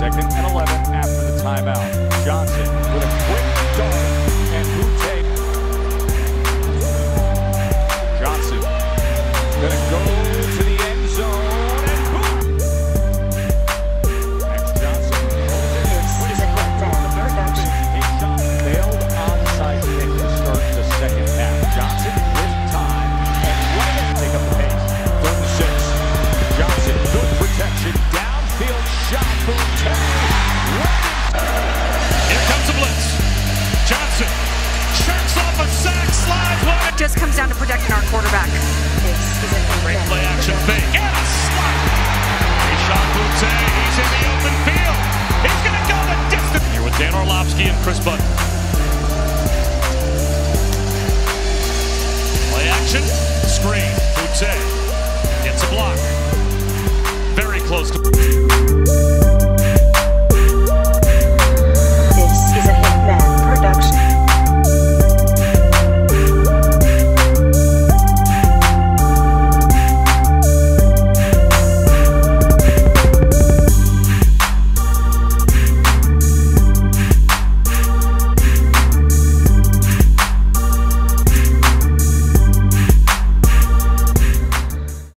2nd and 11 after the timeout. Johnson with a quick dart, and Boutte. Johnson gonna go to the end zone, and boom! Next Johnson holds it. Kayshon failed onside kick to start the second half. Johnson with time and right to take up the pace. 3rd and 6. Johnson, good protection, downfield shot, Boutte. Here comes a blitz. Johnson shirks off a sack, slides one. It just comes down to protecting our quarterback. Great play action fake and a slot. Kayshon Boutte, he's in the open field. He's gonna go the distance. Here with Dan Orlovsky and Chris Boutte.